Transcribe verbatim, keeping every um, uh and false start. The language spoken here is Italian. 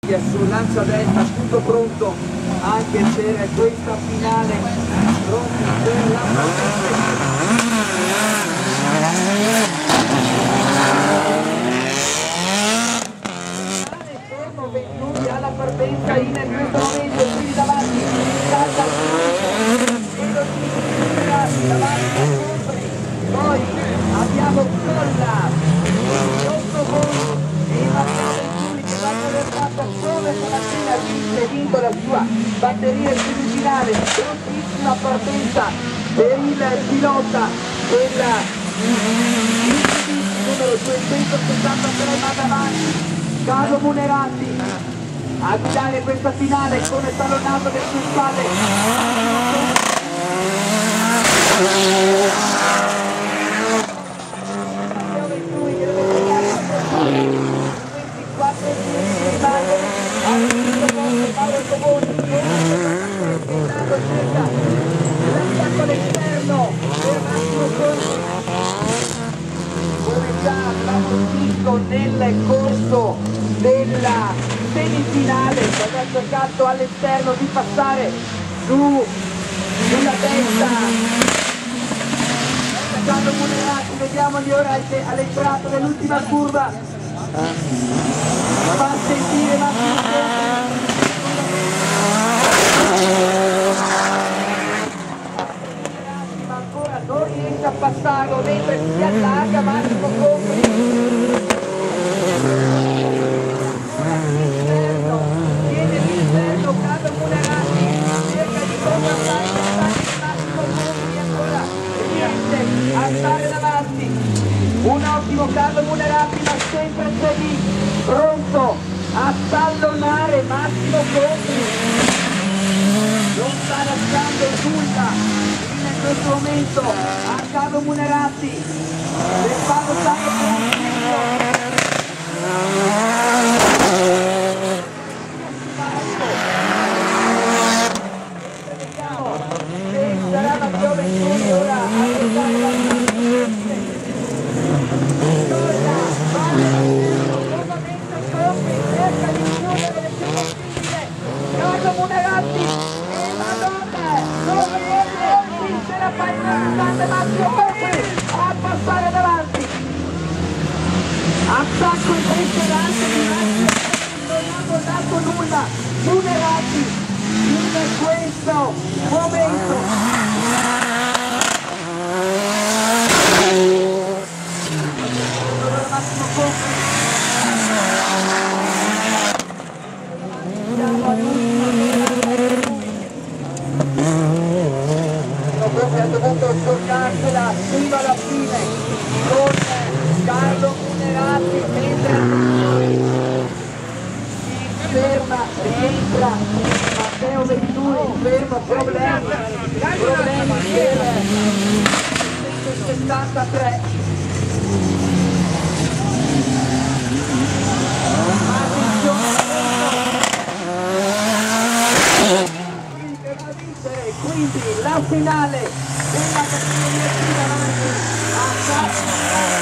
Italia sul lancia destra, tutto pronto anche per questa finale, pronti per la fermo Venturi alla partenza in questo momento, quindi davanti salta davanti poi abbiamo Colla sotto e Matteo Venturi che va governato come stamattina vince vinto la sua batteria semifinale, prontissima partenza per il pilota della numero duecentosessantatré, ma davanti Carlo Munerati a guidare questa finale con il talonnato delle sue spalle. All'esterno come già abbiamo visto nel corso della semifinale, aveva cercato all'esterno di passare su sulla testa Carlo Munerati. Vediamoli ora all'entrata dell'ultima curva, fa sentire Massimo ma ancora non riesce a passarlo, mentre si allarga Massimo Compri. Viene l'interno Carlo Munerati, cerca di contrastare Massimo Compri, ancora riesce a stare davanti. Un ottimo Carlo Munerati, ma sempre c'è lì, pronto a tallonare Massimo Compri. Non sta lasciando nulla in questo momento a Carlo Munerati, le spalle stanno conoscendo. E sarà Matteo Venturi ora a portare la nuovamente Compri cerca di chiudere le più possibile Carlo Munerati e Madonna non riesce la parte Massimo Compri a passare davanti. Attacco impressionante di Massimo, non ha guardato nulla Munerati in questo momento. Massimo Compri siamo ha dovuto giocarsela fino alla fine con Carlo Munerati, mentre si ferma, rientra Matteo Venturi, fermo, problemi, problemi per il settantatré. Quindi la finale della categoria più davanti a